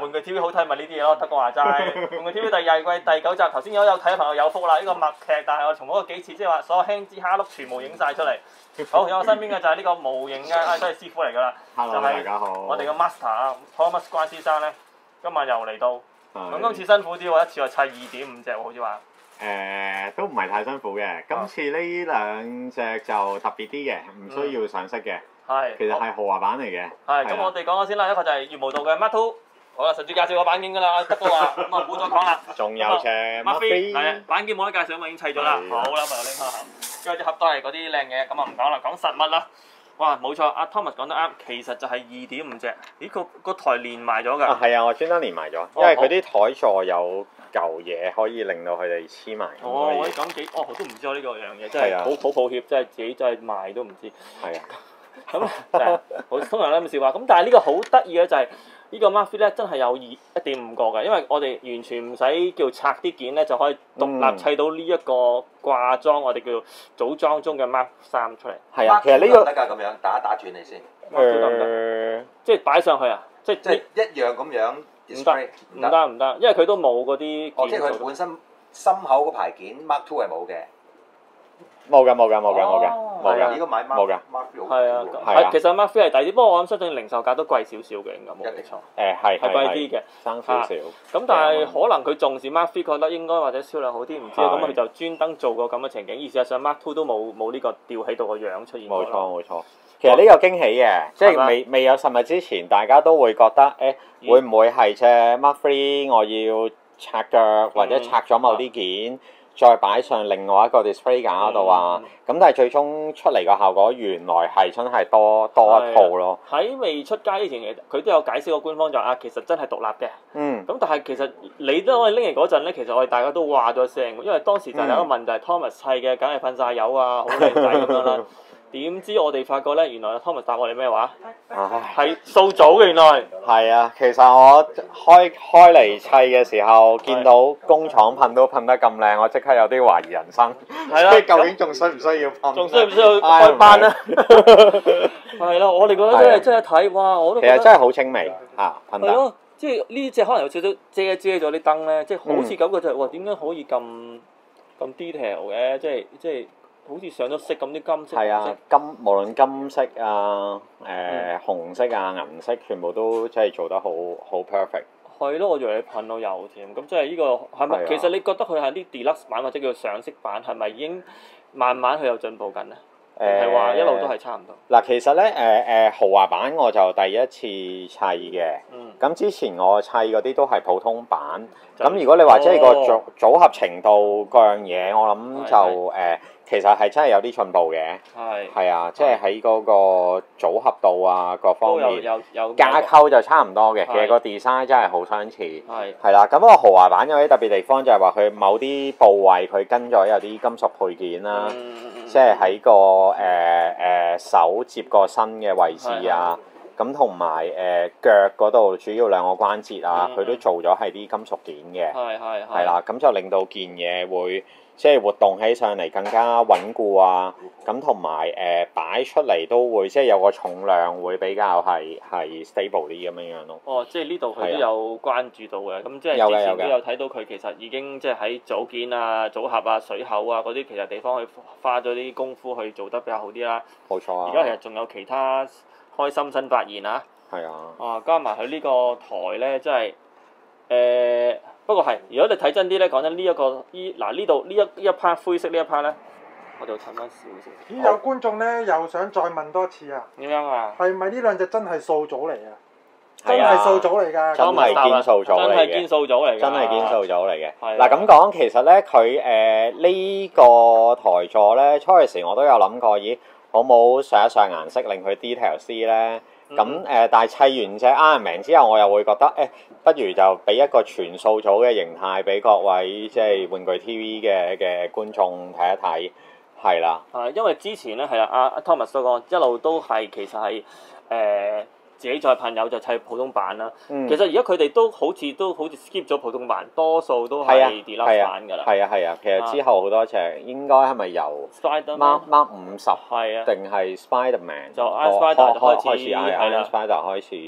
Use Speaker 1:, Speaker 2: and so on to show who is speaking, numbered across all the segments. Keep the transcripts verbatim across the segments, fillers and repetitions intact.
Speaker 1: 玩具 T V 好睇咪呢啲嘢咯，德哥話齋。玩具 T V 第二季第九集，頭先有有睇嘅朋友有福啦，呢、這個默劇，但係我重複過幾次，即係話所有輕之蝦碌全部影晒出嚟。好，有我身邊嘅就係呢個模型嘅，啊都係師傅嚟㗎啦。
Speaker 2: Hello，
Speaker 1: 就係
Speaker 2: 大家好。
Speaker 1: 我哋嘅 master 啊 ，Thomas 關先生咧，今日又嚟到。咁今次辛苦啲喎，一次話砌二點五隻喎，好似話。誒、
Speaker 2: 呃，都唔係太辛苦嘅。今次呢兩隻就特別啲嘅，唔需要上色嘅。係、嗯。其實係豪華版嚟嘅。
Speaker 1: 係。咁我哋講咗先啦，一個就係月無道嘅 Mark Two。好啦，順住介紹個板件㗎啦，德哥話，咁啊唔好再講啦。
Speaker 2: 仲有隻 Mark Three。
Speaker 1: 係啊，板件冇得介紹，咁已經砌咗啦。好啦，咪又拎翻下。跟住隻盒都係嗰啲靚嘢，咁啊唔講啦，講實物啦。哇，冇錯，阿 Thomas 講得啱，其實就係二點五隻。咦，個個台連埋咗㗎？
Speaker 2: 啊，係啊，我專登連埋咗，因為佢啲台座有舊嘢可以令到佢哋黐埋。
Speaker 1: 哦，可以咁幾，哦，都唔知我呢個樣嘢，真係好好抱歉，真係自己真係賣都唔知。係啊。咁就係好通常咧咁笑話，咁但係呢個好得意嘅就係呢個 Mark Three 咧，真係有二一點五個嘅，因為我哋完全唔使叫拆啲件咧，就可以獨立砌到呢一個掛裝，我哋叫做組裝中嘅 Mark 三出嚟。
Speaker 2: 係啊，其實呢個
Speaker 3: 得㗎，咁樣打一打斷你先。
Speaker 2: 誒，
Speaker 1: 即係擺上去啊！即係
Speaker 3: 即係一樣咁樣。
Speaker 1: 唔得，唔得，唔得，因為佢都冇嗰啲。
Speaker 3: 哦，即係佢本身心口嗰排件 Mark Two 係冇嘅。
Speaker 2: 冇㗎，冇㗎，冇㗎，冇㗎，冇㗎。
Speaker 3: 呢個買 Mark
Speaker 2: 冇㗎。
Speaker 1: 係啊，係其實 Mark Three 係抵啲，不過我諗相信零售價都貴少少嘅，應該冇錯。誒
Speaker 2: 係
Speaker 1: 係貴啲嘅，
Speaker 2: 爭少少。
Speaker 1: 咁但係可能佢重視 Mark Three，覺得應該或者銷量好啲，唔知咁佢就專登做個咁嘅情景。而事實上 Mark Two 都冇冇呢個吊喺度個樣出現。
Speaker 2: 冇錯冇錯。其實呢個驚喜嘅，即係未未有實物之前，大家都會覺得誒會唔會係隻 Mark Three 我要拆腳或者拆咗某啲件。再擺上另外一個 display 架嗰度啊，咁、嗯、但係最終出嚟個效果原來係真係多多一套咯。
Speaker 1: 喺未出街之前，佢都有解釋過官方就啊，其實真係獨立嘅。嗯。咁但係其實你都我哋拎嚟嗰陣咧，其實我哋大家都話咗聲，因為當時就有一個問題、嗯、Thomas 砌嘅，梗係噴晒油啊，好靚仔咁樣啦。點知我哋發覺咧，原來 Thomas 答我哋咩話？係素組嘅原來。
Speaker 2: 係啊，其實我開開嚟砌嘅時候，見到工廠噴都噴得咁靚，我即刻有啲懷疑人生。係啦。即係究竟仲需唔需要噴？
Speaker 1: 仲需唔需要開班咧？係咯，我哋覺得真係真係一睇，哇！我都
Speaker 2: 其實真係好清微嚇，噴得。
Speaker 1: 係咯，即係呢隻可能有少少遮遮咗啲燈咧，即係好似感覺就係哇，點解可以咁咁 detail 嘅？即係即係。好似上咗色咁啲金色，
Speaker 2: 係啊，金無論金色啊、誒、呃嗯、紅色啊、銀色，全部都真係做得好好 perfect。
Speaker 1: 係咯，我以為你噴到油添，咁即係呢個係咪？其實你覺得佢係啲 deluxe 版或者叫上色版，係咪已經慢慢佢有進步緊咧？定係話一路都係差唔多？嗱、
Speaker 2: 呃，其實咧誒誒豪華版我就第一次砌嘅，咁、嗯、之前我砌嗰啲都係普通版。咁、嗯、如果你話即係個組組合程度各樣嘢，我諗就誒。呃其實係真係有啲進步嘅，係係啊，即係喺嗰個組合度啊，各方面架構就差唔多嘅。其實個 design 真係好相似，係係啦。咁個豪華版有啲特別地方就係話佢某啲部位佢跟咗有啲金屬配件啦，即係喺個誒誒手接個身嘅位置啊，咁同埋誒腳嗰度主要兩個關節啊，佢都做咗係啲金屬件嘅，係係係啦，咁就令到件嘢會。即係活動起上嚟更加穩固啊！咁同埋誒擺出嚟都會即係有個重量會比較係係 stable 啲咁樣樣咯。
Speaker 1: 哦，即係呢度佢都有關注到嘅，咁即係之前都有睇到佢其實已經即係喺組件啊、組合啊、水口啊嗰啲其實地方去花咗啲功夫去做得比較好啲啦。
Speaker 2: 冇錯啊！
Speaker 1: 而家其實仲有其他開心新發現啊！係啊！啊，加埋佢呢個台咧，真係誒。呃不過係，如果你睇真啲咧，講真呢一個依嗱呢度呢一呢一 part 灰色呢一 part 咧，我就襯翻少少。
Speaker 4: 咦？有觀眾咧又想再問多次啊？
Speaker 1: 點樣啊？
Speaker 4: 係咪呢兩隻真係素組嚟啊？真係素組嚟㗎，
Speaker 2: 真係堅素組嚟嘅，
Speaker 1: 真係堅素組嚟嘅，
Speaker 2: 真係堅素組嚟嘅。嗱咁講，其實咧佢誒呢個台座咧，初時我都有諗過，咦，好冇上一上顏色令佢 detail 啲咧？咁誒、呃，但係砌完隻 Iron Man 之後，我又會覺得誒、欸，不如就俾一個全素組嘅形態俾各位即係玩具 T V 嘅嘅觀眾睇一睇，係啦。
Speaker 1: 係因為之前咧係啊，阿 Thomas 所講一路都係其實係誒。呃自己再噴油就砌普通版啦。嗯、其實而家佢哋都好似都好似 skip 咗普通版，多數都係 deluxe 版㗎啦。
Speaker 2: 係啊係啊，其實之後好多隻應該係咪由 Mark Mark 五十定係 Spiderman
Speaker 1: 就 Iron Spider 就開始
Speaker 2: 開始 Iron Spider 開始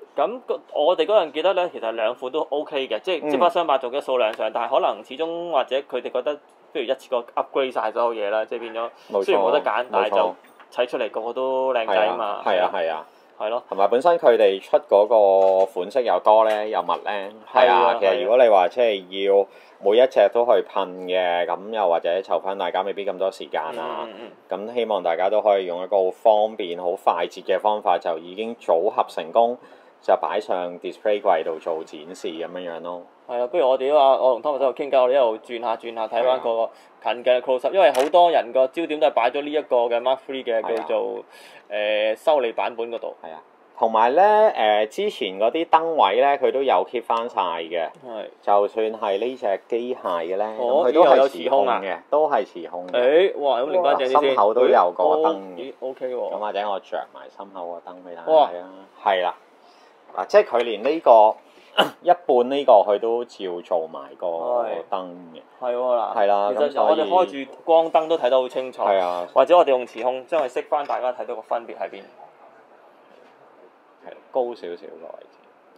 Speaker 1: 咁我哋嗰陣記得咧，其實兩款都 O K 嘅，即係即不相伯仲嘅數量上，但係可能始終或者佢哋覺得不如一次過 upgrade 曬所有嘢啦，即係變咗雖然冇得揀，但係就砌出嚟個個都靚仔啊嘛。
Speaker 2: 係啊係啊。
Speaker 1: 係咯，
Speaker 2: 同埋本身佢哋出嗰個款式又多咧，又密咧，係啊。其實如果你話即係要每一隻都去噴嘅，咁又或者籌翻大家未必咁多時間啊。咁、嗯嗯、希望大家都可以用一個好方便、好快捷嘅方法，就已經組合成功，就擺上 display 櫃度做展示咁樣樣咯。係
Speaker 1: 啊，不如我哋都話，我同 Thomas 喺度傾偈，我哋一路轉下轉下睇翻個近嘅 close up，因為好多人個焦點都係擺咗呢一個嘅 Mark Three 嘅叫做誒、呃、修理版本嗰度。
Speaker 2: 係啊，同埋咧誒之前嗰啲燈位咧，佢都有 keep 翻晒嘅。係。就算係呢隻機械嘅咧，咁佢都係磁控嘅，都係磁控嘅。
Speaker 1: 誒，哇！咁連翻正啲先。
Speaker 2: 心口都有個燈嘅。
Speaker 1: O K 喎。
Speaker 2: 咁或者我着埋心口個燈俾大家睇啊。係啦。嗱，即係佢連呢個。一半呢個佢都照做埋個燈嘅，
Speaker 1: 係喎嗱，
Speaker 2: 係啦。
Speaker 1: 其實我哋開住光燈都睇得好清楚，
Speaker 2: 係啊。
Speaker 1: 或者我哋用磁控將佢熄翻，大家睇到個分別喺邊？
Speaker 2: 係高少少個位置，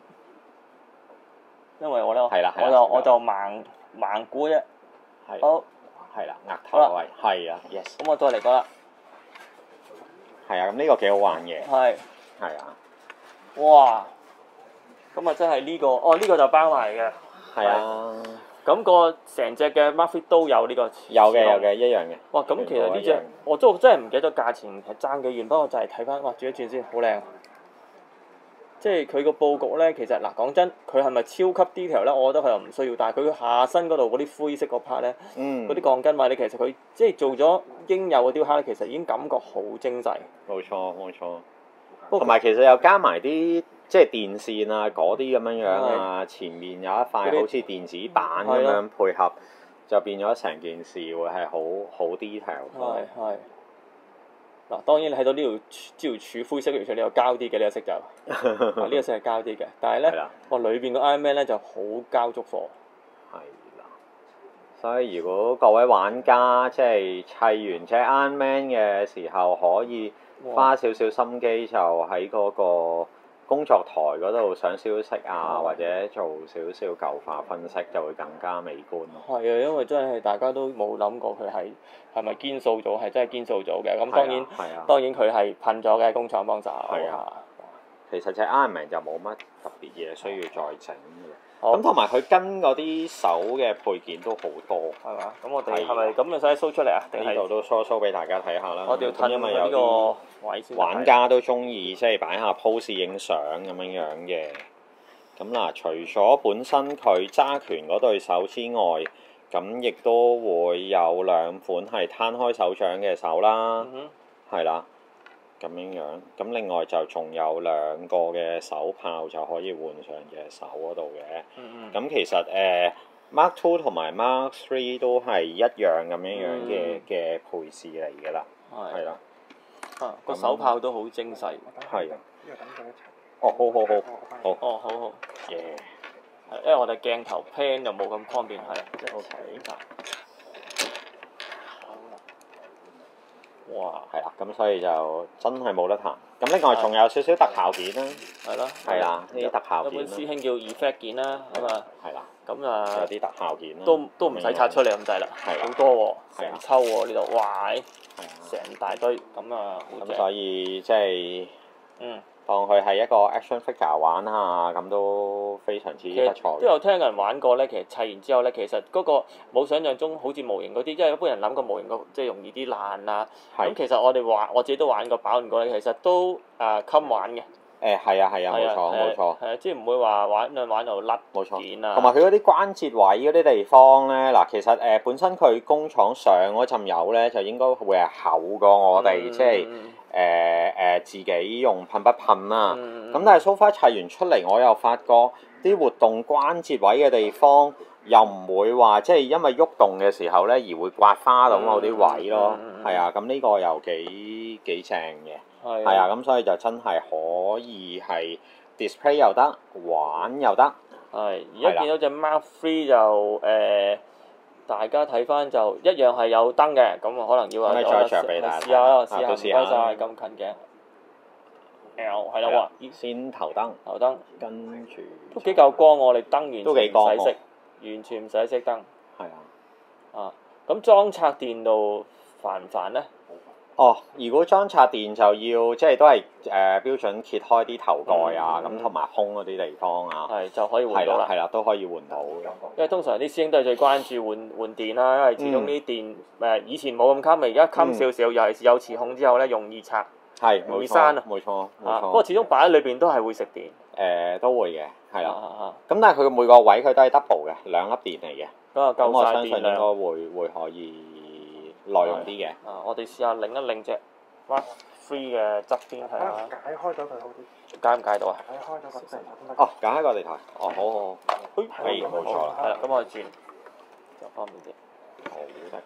Speaker 1: 因為我咧，
Speaker 2: 係啦，
Speaker 1: 我就我就盲盲估啫。
Speaker 2: 係。
Speaker 1: 好，
Speaker 2: 係啦，額頭位，係啊 ，yes。
Speaker 1: 咁我再嚟個啦。
Speaker 2: 係啊，咁呢個幾好玩嘅。
Speaker 1: 係。
Speaker 2: 係啊。
Speaker 1: 哇！咁啊，真係呢個，哦，呢個就包埋嘅。
Speaker 2: 係啊。
Speaker 1: 咁個成隻嘅 Mark Three都有呢個。
Speaker 2: 有嘅，有嘅，一樣嘅。
Speaker 1: 哇！咁其實呢隻，我都真係唔記得咗價錢係爭幾遠，不過就係睇翻，哇！轉一轉先，好靚。即係佢個佈局咧，其實嗱講真，佢係咪超級 detail 咧？我覺得佢又唔需要，但係佢下身嗰度嗰啲灰色嗰 part 咧，嗰啲鋼筋位咧，其實佢即係做咗應有嘅雕刻咧，其實已經感覺好精細。
Speaker 2: 冇錯，冇錯。同埋其實又加埋啲即係電線啊嗰啲咁樣樣啊，前面有一塊好似電子板咁樣配合，就變咗成件事會係好好 detail。
Speaker 1: 係係。嗱，當然你睇到呢條呢條柱灰色嘅，條柱呢個膠啲嘅呢個色就，呢個色係膠啲嘅，但係咧，哇裏邊個 Iron Man 咧就好膠足貨。
Speaker 2: 係啦。所以如果各位玩家即係砌完隻 Iron Man 嘅時候，可以花少少心機就喺嗰個工作台嗰度上消息啊，或者做少少舊化分析，就會更加美觀咯。
Speaker 1: 係啊，因為真係大家都冇諗過佢係係咪堅塑組，係真係堅塑組嘅。咁當然，
Speaker 2: 啊、
Speaker 1: 當然佢係噴咗嘅，工廠幫手。
Speaker 2: 係啊。其實隻 Iron Man 就冇乜特別嘢需要再整嘅。咁同埋佢跟嗰啲手嘅配件都好多，係嘛？咁我哋係咪咁就使 show 出嚟啊？呢度都 show show 俾大家睇下啦。我哋要褪，因為有啲玩家都中意即係擺下 pose 影相咁樣樣嘅。咁嗱，除咗本身佢揸拳嗰對手之外，咁亦都會有兩款係攤開手掌嘅手啦，係啦、嗯哼，咁樣樣。咁另外就仲有兩個嘅手炮就可以換上隻手嗰度嘅。咁、嗯嗯、其實誒、呃、Mark Two 同埋 Mark Three 都係一樣咁樣樣嘅嘅配置嚟嘅啦，係啦。
Speaker 1: 啊，個手炮都好精細。係。
Speaker 2: 哦，好好好，好。
Speaker 1: 哦，好好。
Speaker 2: 耶！
Speaker 1: 係，因為我哋鏡頭 pan 就冇咁方便，係。即係 OK。哇！
Speaker 2: 係啦，咁所以就真係冇得彈。咁另外仲有少少特效件啦。係咯。係啦，呢啲特效件。
Speaker 1: 有本師兄叫 effect 件啦，咁啊。係啦。咁啊。
Speaker 2: 有啲特效件啦。
Speaker 1: 都都唔使拆出嚟咁滯啦。係。好多喎，成抽喎呢度，哇！成大堆，咁啊。
Speaker 2: 咁所以即係。嗯。當佢係一個 action figure 玩下，咁都非常之不錯。
Speaker 1: 都有聽人玩過咧，其實砌完之後咧，其實嗰個冇想象中好似模型嗰啲，因為一般人諗個模型個即係容易啲爛啊。咁是其實我哋玩，我自己都玩過，把玩過咧，其實都誒襟玩嘅。
Speaker 2: 誒係啊係啊，冇錯冇錯。
Speaker 1: 係啊，即係唔會話玩兩玩就甩件啊。
Speaker 2: 同埋佢嗰啲關節位嗰啲地方咧，嗱其實誒、呃、本身佢工廠上嗰陣油咧，就應該會係厚過我哋，即係誒誒自己用噴筆噴啦。咁、嗯、但係 so far 砌完出嚟，我又發覺啲活動關節位嘅地方又唔會話即係因為喐動嘅時候咧而會刮花到某啲位咯。係啊、嗯，咁、嗯、呢、嗯、個又幾幾正嘅。係啊，咁所以就真係可以係 display 又得，玩又得。
Speaker 1: 係，而家見到隻 Mark Three 就誒、呃，大家睇翻就一樣係有燈嘅，咁啊可能要啊，
Speaker 2: 可以再著俾大家
Speaker 1: 試下啦，試下唔該曬咁近嘅。 L 係啦喎，
Speaker 2: 先頭燈，
Speaker 1: 頭燈
Speaker 2: 跟住
Speaker 1: 都幾夠光喎，你燈完
Speaker 2: 都幾光
Speaker 1: 全唔使熄，完全唔使熄燈。
Speaker 2: 係啊。
Speaker 1: 啊，咁裝拆電度煩唔煩咧？
Speaker 2: 哦，如果裝插電就要即係都係誒、呃、標準揭開啲頭蓋啊，咁同埋空嗰啲地方啊，
Speaker 1: 係就可以換到啦。
Speaker 2: 係啦，都可以換到。
Speaker 1: 因為通常啲師兄都係最關注換換電啦，因為始終啲電誒、嗯、以前冇咁襟，而家襟少少，尤其是有磁控之後咧，容易拆，
Speaker 2: 係
Speaker 1: 容易閂啊。
Speaker 2: 冇錯，冇錯。
Speaker 1: 啊，不過始終擺喺裏邊都係會食電。
Speaker 2: 誒、呃、都會嘅，係啦。咁、
Speaker 1: 啊啊、
Speaker 2: 但係佢每個位佢都係 double 嘅，兩粒電嚟嘅。
Speaker 1: 咁啊夠
Speaker 2: 我
Speaker 1: 曬電
Speaker 2: 相信應該
Speaker 1: 量。
Speaker 2: 會會可以耐用啲嘅。
Speaker 1: 啊，我哋試下擰一擰隻 Mark Three 嘅側邊睇下。
Speaker 4: 解開咗佢好啲。
Speaker 1: 解唔解到啊？
Speaker 4: 解開咗個地台。
Speaker 2: 哦，解開個地台。哦，好好好。係冇錯啦。
Speaker 1: 係啦，咁我哋轉就方便啲。
Speaker 2: 好的。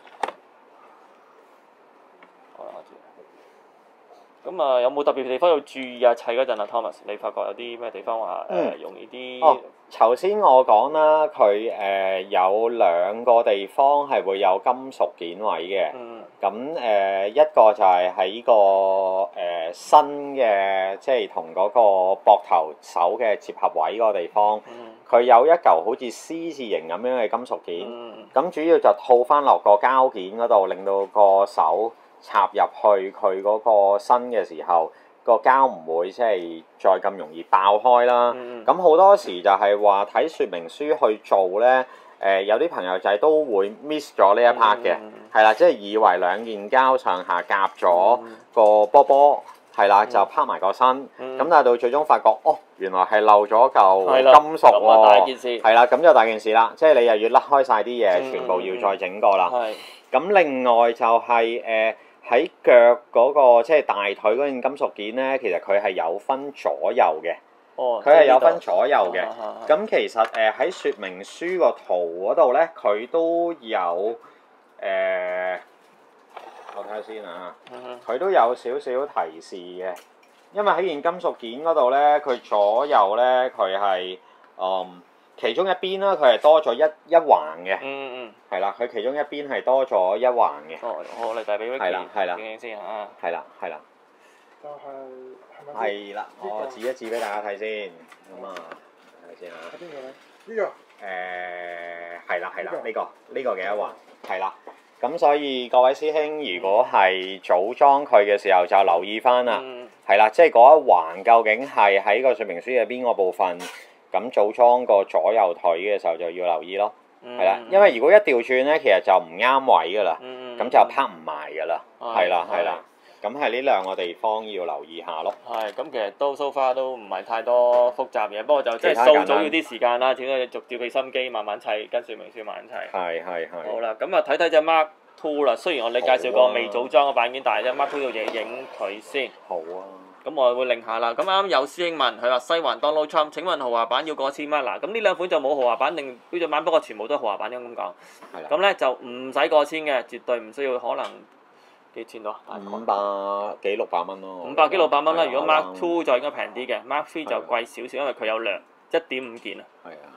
Speaker 1: 好啦，我轉。咁啊，有冇特別地方要注意啊？砌嗰陣啊，Thomas，你發覺有啲咩地方話誒容易啲？
Speaker 2: 哦，頭先我講啦，佢誒、呃、有兩個地方係會有金屬件位嘅。
Speaker 1: 嗯。
Speaker 2: 咁誒、呃、一個就係喺個誒、呃、新嘅，即係同嗰個膊頭手嘅接合位嗰個地方，佢、嗯、有一嚿好似 C 字形咁樣嘅金屬件。咁、嗯、主要就套翻落個膠件嗰度，令到個手插入去佢嗰個身嘅時候，個膠唔會即係再咁容易爆開啦。咁好、嗯、多時就係話睇說明書去做咧，誒、呃、有啲朋友仔都會 miss 咗呢一 part 嘅，係啦、嗯，即係以為兩件膠上下夾咗個波波，係啦、嗯，就拋埋個身，咁、嗯、但係到最終發覺，哦，原來係漏咗嚿金屬喎，係啦，咁就大件事啦，即係你又要甩開晒啲嘢，嗯、全部要再整過啦。咁、嗯、另外就係、是、誒。呃喺腳嗰、那個即係大腿嗰件金屬件咧，其實佢係有分左右嘅。哦，佢係有分左右嘅。咁、啊啊、其實誒喺、呃、說明書個圖嗰度咧，佢都有誒、呃，我睇下先啊。佢、嗯、都有少少提示嘅，因為喺件金屬件嗰度咧，佢左右咧佢係嗯。其中一邊啦，佢係多咗一一橫嘅。嗯嗯。係啦，佢其中一邊係多咗一橫嘅。哦，我嚟遞俾 Vicky 影影先嚇。係啦，係啦。
Speaker 4: 就係係咪？
Speaker 2: 係啦，我指一指俾大家睇先。咁啊，睇下先嚇。
Speaker 4: 喺邊度咧？呢個。
Speaker 2: 誒，係啦，係啦，呢個呢個嘅一橫。係啦。咁所以各位師兄，如果係組裝佢嘅時候，就留意翻啦。嗯。係啦，即係嗰一橫究竟係喺個說明書嘅邊個部分？咁組裝個左右腿嘅時候就要留意咯，係啦、嗯，因為如果一調轉咧，其實就唔啱位噶啦，咁、嗯、就拍唔埋噶啦，係啦係啦，咁係呢兩個地方要留意下咯。係，咁其實都 so far 都唔係太多複雜嘢，不過就即係掃組要啲時間啦，點解要逐掉佢心機慢慢砌，跟說明書慢慢砌。係係係。好啦，咁啊睇睇隻 Mark Two 啦，雖然我哋介紹過未組裝嘅板件，但係隻 Mark Two 要影影佢先。好啊。咁我會擰下啦。咁啱啱有師兄問佢話西環 Donald Trump，請問豪華版要過千蚊嗱？咁呢兩款就冇豪華版定標準版，不過全部都係豪華版咁講。係啦。咁咧就唔使過千嘅，絕對唔需要，可能幾錢到啊？五百幾六百蚊咯。五百幾六百蚊啦。如果 Mark Two 就應該平啲嘅，Mark Three 就貴少少，因為佢有量一點五件啊。係啊。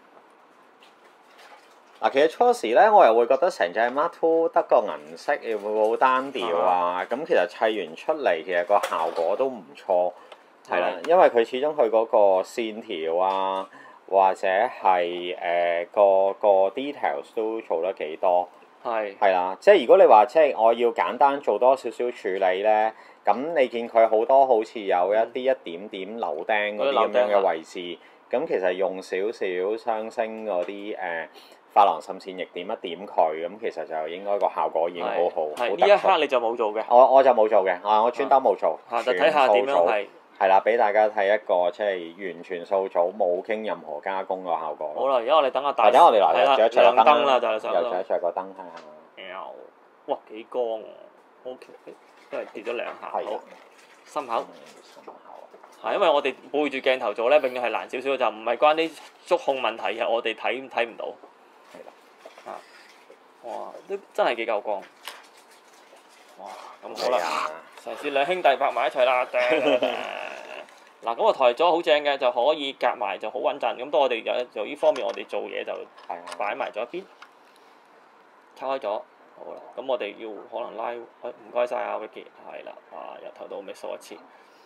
Speaker 2: 嗱，其實初時咧，我又會覺得成隻 Mark Two 得個銀色，會唔會好單調啊？咁、啊、其實砌完出嚟，其實個效果都唔錯，係啦，因為佢始終佢嗰個線條啊，或者係誒、呃、個個 details 都做得幾多，係係啦，即係如果你話即係我要簡單做多少少處理咧，咁你見佢好多好似有一啲一點點鉚釘嗰啲咁樣嘅位置，咁、嗯、其實用少少雙星嗰啲誒。呃珐琅滲線液點一點佢，咁其實就應該個效果已經好好，好突出。呢一刻你就冇做嘅。我我就冇做嘅，啊我專登冇做。就睇下點樣係。係啦，俾大家睇一個即係完全掃組，冇傾任何加工個效果。好啦，而家我哋等下大。或者我哋來着一着個燈啦，就係想。又着一着個燈睇下。哇！幾光喎，O K，都係跌咗兩下。好。心口。心口。係因為我哋背住鏡頭做咧，永遠係難少少，就唔係關啲觸控問題嘅，我哋睇睇唔到。啊！哇，都真係幾夠光。哇！咁好啦，嘗試兩兄弟拍埋一齊啦。嗱，咁我抬咗好正嘅，就可以夾埋就好穩陣。咁當我哋有就呢方面，我哋做嘢就擺埋咗一邊，拆開咗。好啦，咁我哋要可能拉，唔該晒啊 Vicky，係啦，啊由頭到尾掃一次。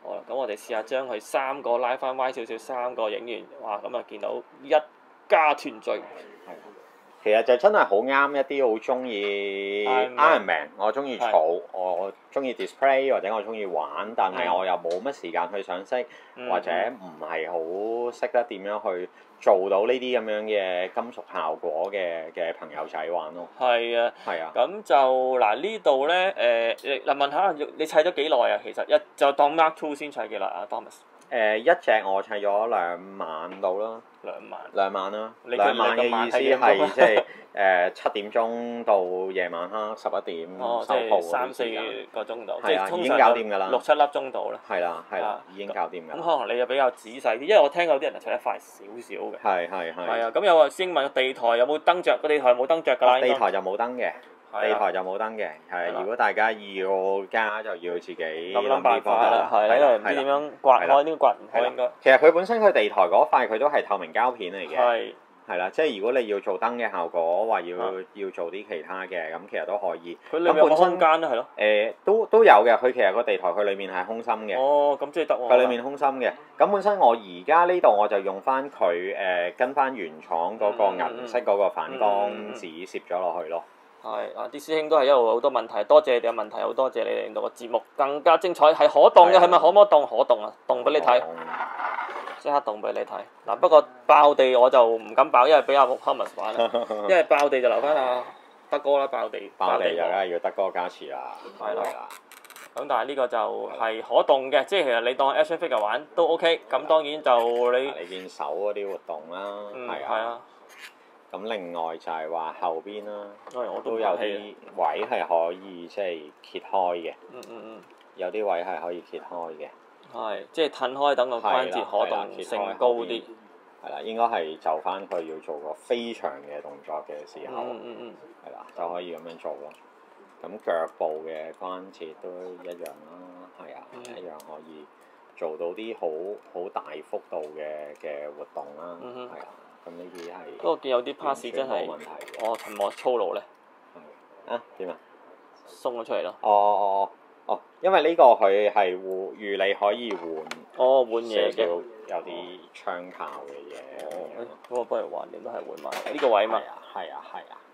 Speaker 1: 好啦，咁我哋試下將佢三個拉翻歪少少，三個影完，哇！咁啊見到一家團聚。
Speaker 2: 其實就真係好啱一啲好中意 Iron Man，我中意儲，我中意 display 或者我中意玩，但係我又冇乜時間去上色，
Speaker 1: 嗯、
Speaker 2: 或者唔係好識得點樣去做到呢啲咁樣嘅金屬效果嘅嘅朋友仔玩咯。
Speaker 1: 係啊，
Speaker 2: 係啊。
Speaker 1: 咁就嗱呢度咧誒，嗱、呃、問下你砌咗幾耐啊？其實一就當 Mark Two 先砌幾耐啊 Thomas？
Speaker 2: 誒、呃、一隻我砌咗兩晚到啦，
Speaker 1: 兩晚
Speaker 2: 兩晚啦，
Speaker 1: 你
Speaker 2: 兩晚嘅意思係即係誒七點鐘到夜晚黑十一點收鋪嗰啲時間，
Speaker 1: 三四個鐘度，
Speaker 2: 係啊，
Speaker 1: 即係
Speaker 2: 已經搞掂㗎啦，
Speaker 1: 六七粒鐘到啦。
Speaker 2: 係啦係啦，已經搞掂㗎。
Speaker 1: 咁可能你又比較仔細啲，因為我聽有啲人係砌得快少少嘅。
Speaker 2: 係係係。
Speaker 1: 係啊，咁有個師兄問地台有冇燈着？個地台冇燈着㗎啦。
Speaker 2: 地台就冇燈嘅。地台就冇燈嘅，係如果大家要加就要自己
Speaker 1: 諗諗辦法啦，係啦，因為唔知點樣刮開，呢個刮唔開應該。
Speaker 2: 其實佢本身佢地台嗰塊佢都係透明膠片嚟嘅，
Speaker 1: 係
Speaker 2: 係啦，即係如果你要做燈嘅效果，話要要做啲其他嘅，咁其實都可以。
Speaker 1: 佢裏面有冇空間咧？係咯。
Speaker 2: 誒，都都有嘅，佢其實個地台佢裡面係空心嘅。
Speaker 1: 哦，咁即係得喎。
Speaker 2: 佢裡面空心嘅，咁本身我而家呢度我就用翻佢誒跟翻原廠嗰個銀色嗰個反光紙攝咗落去咯。
Speaker 1: 係啊！啲師兄都係一路好多問題，多謝你哋嘅問題，好多謝你哋令到個節目更加精彩。係可動嘅，係咪可唔可動？可動啊！動俾你睇，即刻動俾你睇。嗱，不過爆地我就唔敢爆，因為俾阿 Thomas 玩啦。因為爆地就留翻阿德哥啦，爆地。
Speaker 2: 爆地就梗係要德哥加持啦。
Speaker 1: 係啦。咁但係呢個就係可動嘅，即係其實你當 action figure 玩都 OK。咁當然就你
Speaker 2: 你見手嗰啲活動啦，係啊。咁另外就係話後邊啦，我都有啲位係可以即係揭開嘅。嗯嗯嗯。有啲位係可以揭開嘅。係，
Speaker 1: 即係褪開等個關節可動性高啲。
Speaker 2: 係啦，應該係就翻佢要做個飛翔嘅動作嘅時候，
Speaker 1: 嗯嗯嗯，
Speaker 2: 係啦，就可以咁樣做咯。咁腳部嘅關節都一樣啦，係啊，一樣可以做到啲好好大幅度嘅嘅活動啦，係啊。咁呢啲係，
Speaker 1: 不過見有啲 pass 真係，哦，尋我粗魯咧。
Speaker 2: 啊？點啊？
Speaker 1: 鬆咗出嚟咯。
Speaker 2: 哦哦哦哦，因為呢個佢係換預你可以換。
Speaker 1: 哦，換嘢嘅。
Speaker 2: 有啲槍炮嘅嘢。
Speaker 1: 哦，咁我不如橫掂都係換埋呢個位嘛。
Speaker 2: 係啊係啊。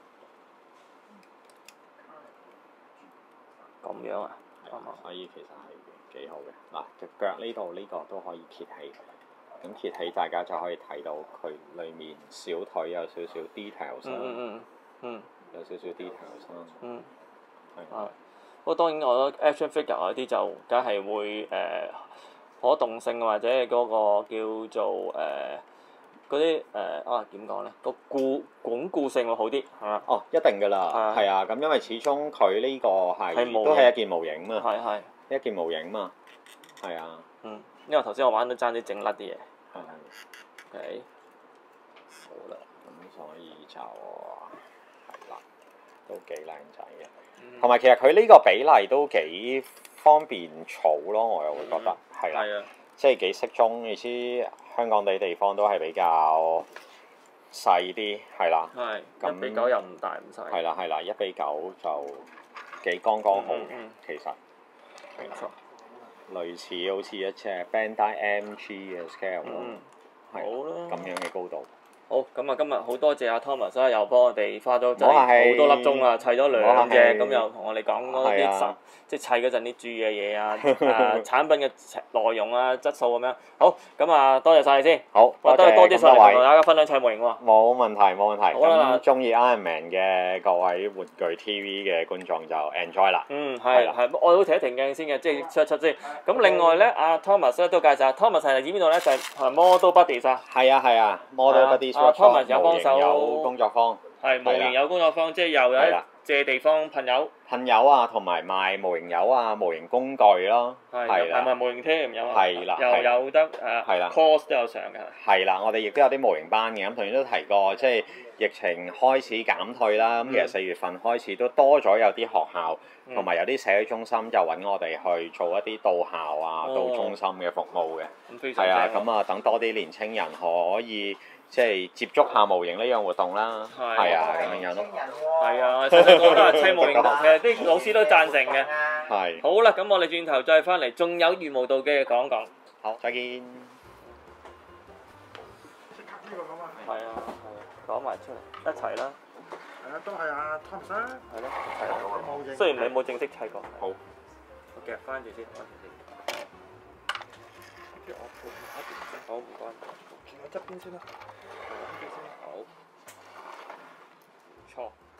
Speaker 1: 咁樣啊？
Speaker 2: 所以其實係幾好嘅。嗱，隻腳呢度呢個都可以揭起。咁揭起，大家就可以睇到佢裡面小腿有少少 details 啦，
Speaker 1: 嗯嗯嗯，
Speaker 2: 有少少 details 啦，
Speaker 1: 嗯，係
Speaker 2: 係。
Speaker 1: 不過當然，我覺得 action figure 嗰啲就梗係會誒、呃、可動性或者嗰個叫做誒嗰啲誒啊點講咧？個固鞏固性會好啲，係嘛？
Speaker 2: 哦，一定㗎啦，係啊，咁因為始終佢呢個係都係一件模型嘛，
Speaker 1: 係係
Speaker 2: 一件模型嘛，係啊，
Speaker 1: 嗯，因為頭先我玩到爭啲整甩啲嘢。
Speaker 2: 係
Speaker 1: ，OK，
Speaker 2: 好啦，咁所以就係啦，都幾靚仔嘅，同埋、嗯、其實佢呢個比例都幾方便儲咯，我又會覺得係啦，
Speaker 1: 嗯、
Speaker 2: 即係幾適中。意思香港地地方都係比較細啲，係啦，
Speaker 1: 係一比九又唔大唔細，
Speaker 2: 係啦係啦，一比九就幾剛剛好嘅，嗯嗯、其實冇錯。類似好似一隻 Bandai M G 嘅 scale 咯，係咁樣嘅高度。
Speaker 1: 好，咁啊今日好多謝阿 Thomas 啊，又幫我哋花咗真係好多粒鐘啊，砌咗兩隻，咁又同我哋講嗰啲實，即係砌嗰陣啲注意嘅嘢啊，誒產品嘅內容啊、質素咁樣。好，咁啊多謝晒你先。
Speaker 2: 好，
Speaker 1: 多謝多啲上嚟同大家分享砌模型喎。
Speaker 2: 冇問題，冇問題。咁中意 Iron Man 嘅各位玩具 T V 嘅觀眾就 enjoy 啦。嗯，係係，我會停一停鏡先嘅，即係出一出先。咁另外咧，阿 Thomas 咧都介紹下 Thomas 係嚟自邊度咧？就係 Model Buddies 啊。係啊係啊，Model Buddies。啊 Thomas 有幫手，有工作坊，係模型有工作坊，即係又有借地方噴油，噴油啊，同埋賣模型油啊，模型工具咯，係啦，係咪模型添有啊？係啦，又有得誒 course 都有上嘅，係啦，我哋亦都有啲模型班嘅，咁頭先都提過，即係疫情開始減退啦，咁其實四月份開始都多咗有啲學校同埋有啲社區中心就揾我哋去做一啲到校啊、到中心嘅服務嘅，係啊，咁啊等多啲年青人可以。即係接觸下模型呢樣活動啦，係啊咁樣樣咯。係啊，細細個都係砌模型，其實啲老師都贊成嘅。 係。
Speaker 1: 好啦，咁我哋轉頭再翻嚟，仲有羽毛道嘅講講。
Speaker 2: 好，再見。
Speaker 4: 即刻呢個咁啊！
Speaker 1: 係啊，係啊，講埋出嚟，一齊啦。
Speaker 4: 係啊，都係啊，Thomas 啊。
Speaker 1: 係咯，一齊啦。
Speaker 4: 冇認
Speaker 1: 雖然你冇正式砌過。
Speaker 2: 好。
Speaker 1: 我夾翻住先，翻住先。跟住我撥埋一邊先。好，唔該。
Speaker 4: 轉喺側邊先啦。
Speaker 1: 好。唔錯。